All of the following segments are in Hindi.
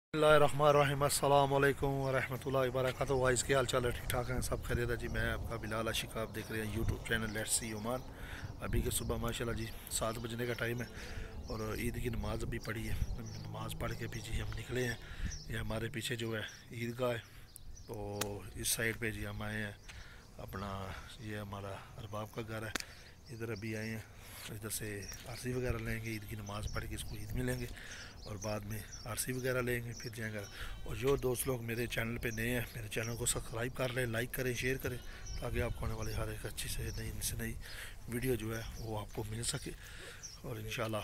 बिस्मिल्लाहिर्रहमानिर्रहीम अस्सलाम वालेकुम वरहमतुल्लाहि वबरकातुहू। वाइस के हाल चाल है, ठीक ठाक हैं सब, खैरियत है जी। मैं आपका बिलाल आशिक, आप देख रहे हैं YouTube channel let's see Oman. अभी के सुबह माशाल्लाह जी 7 बजने का टाइम है और ईद की नमाज़ अभी पढ़ी है। नमाज़ पढ़ के भी जी हम निकले हैं। ये हमारे पीछे जो है ईदगाह है, तो इस साइड पे जी हम आए हैं अपना। ये हमारा अरबाब का घर है, इधर अभी आए हैं। इधर से आरसी वगैरह लेंगे, ईद की नमाज़ पढ़ के इसको ईद मिलेंगे और बाद में आरसी वगैरह लेंगे, फिर जाएंगे। और जो दोस्त लोग मेरे चैनल पे नए हैं, मेरे चैनल को सब्सक्राइब कर लें, लाइक करें, शेयर करें, ताकि आपको आने वाली हर एक अच्छी से नई वीडियो जो है वो आपको मिल सके। और इंशाल्लाह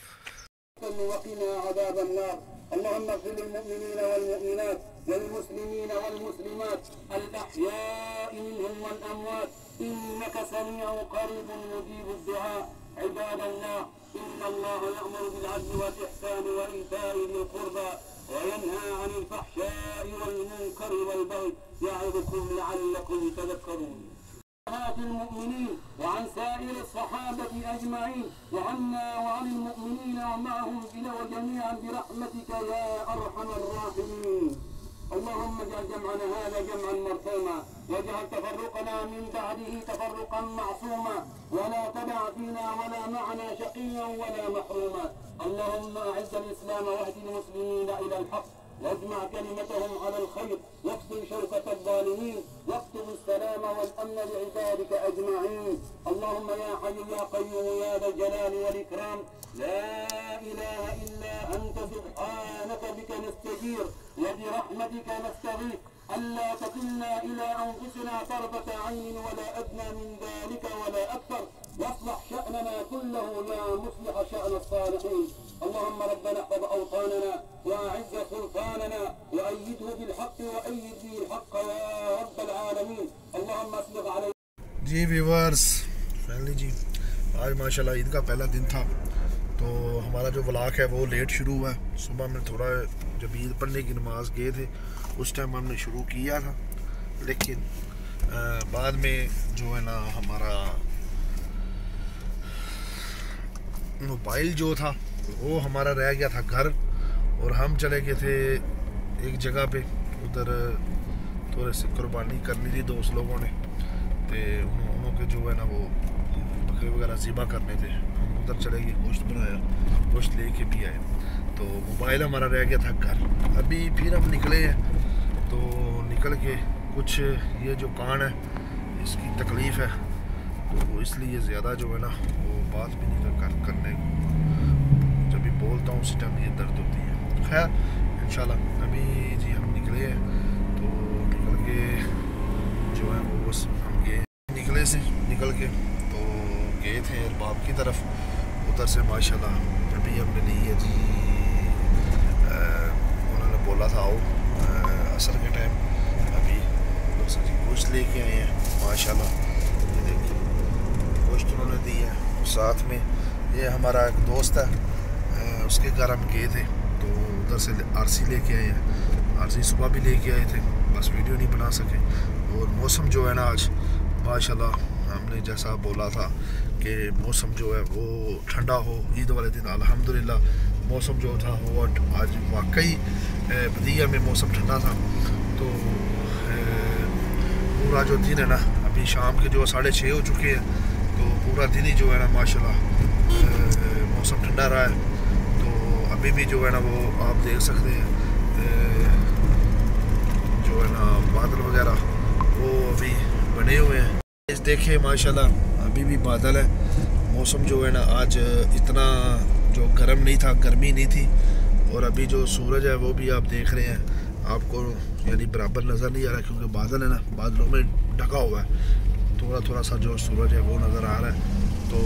وقنا عذاب النار. اللهم اغفر للمؤمنين والمؤمنات والمسلمين والمسلمات الأحياء منهم والأموات إنك سميع قريب مجيب الدعاء. عباد الله، إن الله يأمر بالعدل والإحسان وإيتاء ذي القربى وينهى عن الفحشاء والمنكر والبغي يعظكم لعلكم تذكرون. المؤمنين وعن سائر الصحابة أجمعين وعنا وعن المؤمنين ومعهم بنا وجميعا برحمتك يا أرحم الراحمين. اللهم اجعل جمعنا هذا جمعا مرحوما واجعل تفرقنا من بعده تفرقا معصوما ولا تدع فينا ولا معنا شقيا ولا محروما. اللهم أعز الإسلام واهد المسلمين إلى الحق واجمع كلمتهم على الخير واكسر شوكة الظالمين واكتب السلام والأمن لعبادك أجمعين. اللهم يا حي يا قيوم يا ذا الجلال والإكرام، لا إله إلا أنت سبحانك بك نستجير وبرحمتك نستغيث ألا تكلنا إلى أنفسنا طرفة عين ولا أدنى من ذلك ولا أكثر، واصلح شأننا كله يا مصلح شأن الصالحين. اللهم ربنا احفظ أوطاننا وأعز سلطاننا وأيده بالحق وأيد به الحق يا رب العالمين. اللهم أسبغ علينا जी व्यूवर्स फैमिली जी, आज माशाल्लाह ईद का पहला दिन था, तो हमारा जो व्लॉग है वो लेट शुरू हुआ है। सुबह में थोड़ा जब ईद पढ़ने की नमाज़ गए थे उस टाइम हमने शुरू किया था, लेकिन बाद में जो है ना हमारा मोबाइल जो था वो हमारा रह गया था घर, और हम चले गए थे एक जगह पे। उधर थोड़े से कुर्बानी करनी थी दोस्त लोगों ने, तो उन्होंने जो है ना वो बकरे वगैरह ज़िबा करने थे। हम उधर चले गए, गोश्त बनाया, गोश्त लेके भी आए, तो मोबाइल हमारा रह गया था घर। अभी फिर हम निकले हैं, तो निकल के कुछ ये जो कान है इसकी तकलीफ़ है, तो इसलिए ज़्यादा जो है ना वो बात भी नहीं करने को, जब भी बोलता हूँ उसी टाइम ये दर्द होती है। खैर इंशाल्लाह अभी जी हम निकले हैं, तो निकल के जो है वो बस हम गए, निकल के तो गए थे अरबाब की तरफ। उधर से माशाल्लाह अभी हमने ली है जी, उन्होंने बोला था आओ असर के टाइम। अभी जी गोश्त लेके आए हैं माशाल्लाह, ये देखिए गोश्त उन्होंने दी है। साथ में ये हमारा एक दोस्त है, उसके घर हम गए थे, तो उधर से आरसी लेके आए हैं। आरसी सुबह भी लेके आए थे, बस वीडियो नहीं बना सके। और मौसम जो है ना आज माशाल्लाह हमने जैसा बोला था कि मौसम जो है वो ठंडा हो ईद वाले दिन, अल्हम्दुलिल्लाह मौसम जो था वो आज वाकई बदिया में मौसम ठंडा था। तो पूरा जो दिन है ना, अभी शाम के जो 6:30 हो चुके हैं, तो पूरा दिन ही जो है ना माशाल्लाह मौसम ठंडा रहा है। तो अभी भी जो है ना वो आप देख सकते हैं जो है ना बादल वगैरह वो अभी बने हुए हैं। इस देखे माशाल्लाह अभी भी बादल है। मौसम जो है ना आज इतना जो गर्म नहीं था, गर्मी नहीं थी। और अभी जो सूरज है वो भी आप देख रहे हैं, आपको यानी बराबर नज़र नहीं आ रहा, क्योंकि बादल है ना, बादलों में ढका हुआ है। थोड़ा थोड़ा सा जो सूरज है वो नज़र आ रहा है। तो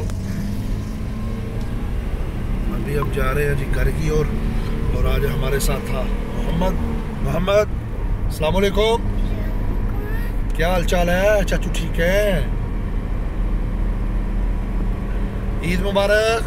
अभी हम जा रहे हैं जी घर की ओर, और आज हमारे साथ था मोहम्मद। अस्सलाम वालेकुम, क्या हाल चाल है चाचू? ठीक है, ईद मुबारक।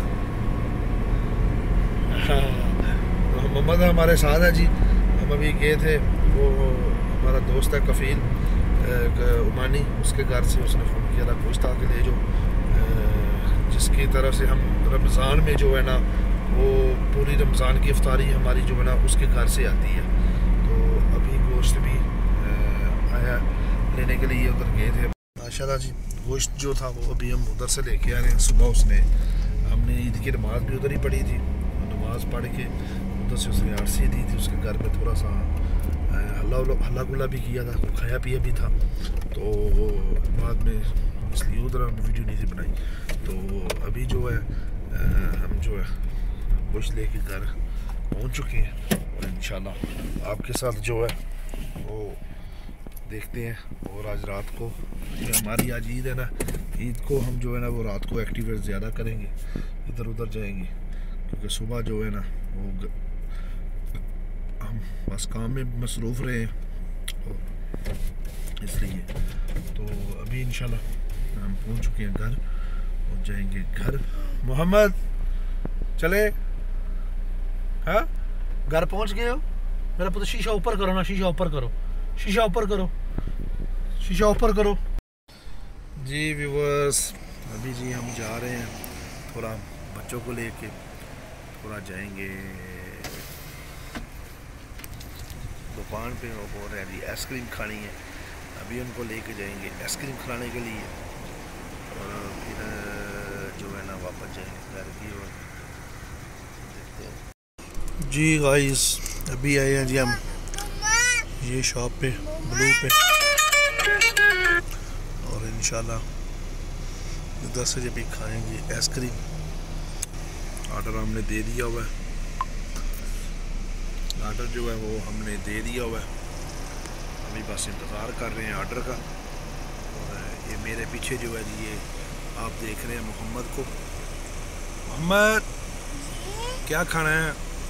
मोहम्मद हमारे साथ है जी। हम अभी गए थे, वो हमारा दोस्त है कफ़ील उमानी, उसके घर से उसने फ़ोन किया था गोश्त आके ले जो, जिसकी तरफ से हम रमज़ान में जो है ना वो पूरी रमज़ान की इफ्तारी हमारी जो है ना उसके घर से आती है। तो अभी गोश्त भी आया लेने के लिए, उधर गए थे। माशाल्लाह जी गोश्त जो था वो अभी हम उधर से लेके आ रहे हैं। सुबह उसने हमने ईद की नमाज़ भी उधर ही पढ़ी थी, नमाज़ पढ़ के उधर से उसने आरसी दी थी। उसके घर में थोड़ा सा हल्ला गुल्ला भी किया था, खाया पिया भी था। तो बाद में इसलिए उधर हमने वीडियो नहीं थी बनाई। तो अभी जो है हम जो है गोश्त लेके घर पहुंच चुके हैं और इंशाल्लाह आपके साथ जो है वो देखते हैं। और आज रात को हमारी आज ईद है ना, ईद को हम जो है ना वो रात को एक्टिविटी ज़्यादा करेंगे, इधर उधर जाएंगे, क्योंकि सुबह जो है ना वो हम बस काम में मसरूफ़ रहे हैं और इसलिए। तो अभी इंशाल्लाह हम पहुंच चुके हैं घर और जाएंगे घर। मोहम्मद चले, हाँ घर पहुंच गए हो? मेरा पुत्र शीशा ऊपर करो ना, शीशा ऊपर करो, शीशा ऊपर करो, शीशा ऊपर करो। जी व्यूअर्स अभी जी हम जा रहे हैं, थोड़ा बच्चों को लेके थोड़ा जाएंगे दुकान पे। वो बोल रहे हैं जी आइसक्रीम खानी है, अभी उनको लेके जाएंगे आइसक्रीम खाने के लिए और फिर जो है ना वापस जाएंगे घर की ओर। देखते हैं जी गाइस अभी आए हैं जी हम ये शॉप पे ब्लू पे, और इंशाल्लाह इधर से जब भी खाएंगे आइसक्रीम। ऑर्डर हमने दे दिया हुआ है, ऑर्डर जो है वो हमने दे दिया हुआ है, अभी बस इंतज़ार कर रहे हैं ऑर्डर का। और ये मेरे पीछे जो है जी ये आप देख रहे हैं मोहम्मद को। मोहम्मद क्या खाना है?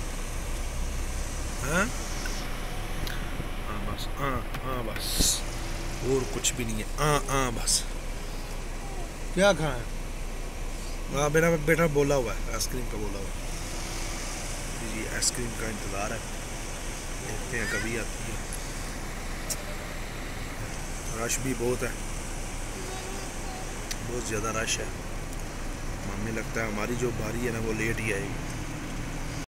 हाँ बस हाँ बस और कुछ भी नहीं है, बस क्या खाना है? हाँ मेरा बेटा बोला हुआ है आइसक्रीम का, बोला हुआ है जी आइसक्रीम का इंतज़ार है, देखते हैं कभी आती है। रश भी बहुत है, बहुत ज़्यादा रश है। हमें लगता है हमारी जो बारी है ना वो लेट ही आएगी।